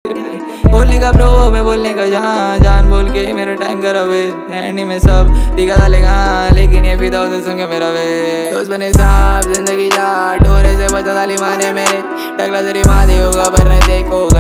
बोलने का ब्रो मैं बोलने का जहाँ जान बोल के मेरा टाइम करा वे एंडी में सब दिखा डालेगा लेकिन ये फिदा उसे सुन के मेरा वे दोस्त बने साहब जिंदगी जा डोरे से बचा डाली माने मेरे टकला तेरी माँ होगा पर नहीं देखो।